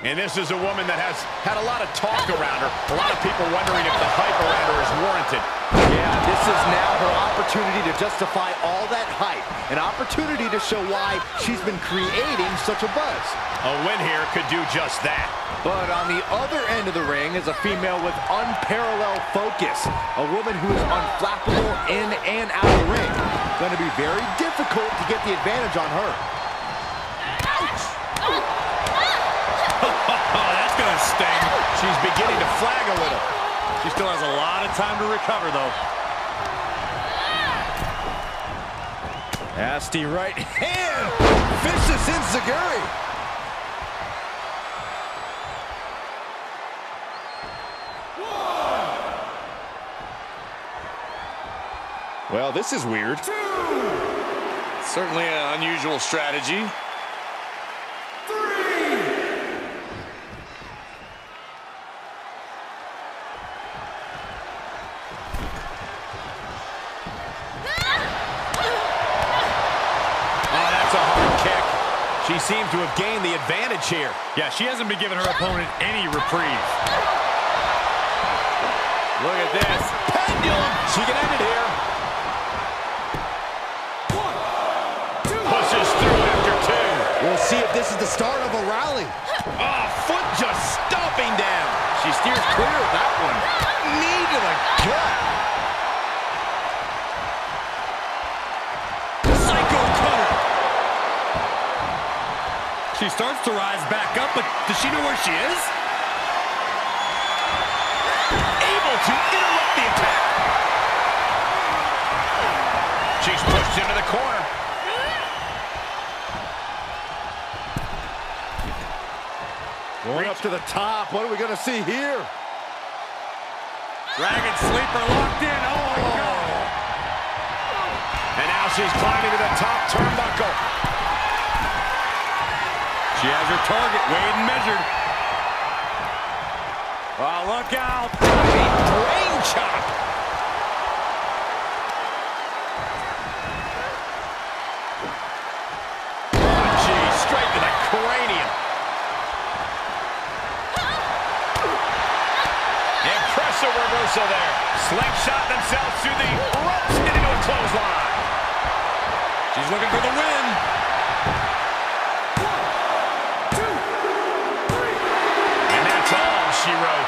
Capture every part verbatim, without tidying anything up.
And this is a woman that has had a lot of talk around her. A lot of people wondering if the hype around her is warranted. Yeah, this is now her opportunity to justify all that hype. An opportunity to show why she's been creating such a buzz. A win here could do just that. But on the other end of the ring is a female with unparalleled focus. A woman who is unflappable in and out of the ring. Going to be very difficult to get the advantage on her. Ouch! Oh, that's going to sting. She's beginning to flag a little. She still has a lot of time to recover, though. Nasty right hand. Vicious enziguri. Well, this is weird. Two. Certainly an unusual strategy. She seems to have gained the advantage here. Yeah, she hasn't been giving her opponent any reprieve. Look at this. Pendulum. She can end it here. One, two. Pushes through after two. We'll see if this is the start of a rally. Oh, foot just stomping down. She steers clear of that one. Knee to the gut. She starts to rise back up, but does she know where she is? Able to interrupt the attack. She's pushed into the corner. Going up to the top. What are we going to see here? Dragon sleeper locked in. Oh, my God. And now she's climbing to the top turnbuckle. She has her target weighed and measured. Oh, look out. Brain chop. Oh, geez, straight to the cranium. Impressive reversal there. Slingshot themselves through the ropes and into a clothesline. She's looking for the win. She wrote.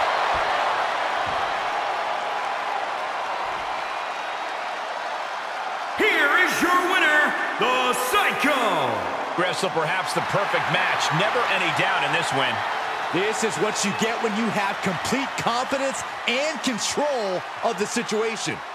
Here is your winner, the Psycho. Wrestle perhaps the perfect match. Never any doubt in this win. This is what you get when you have complete confidence and control of the situation.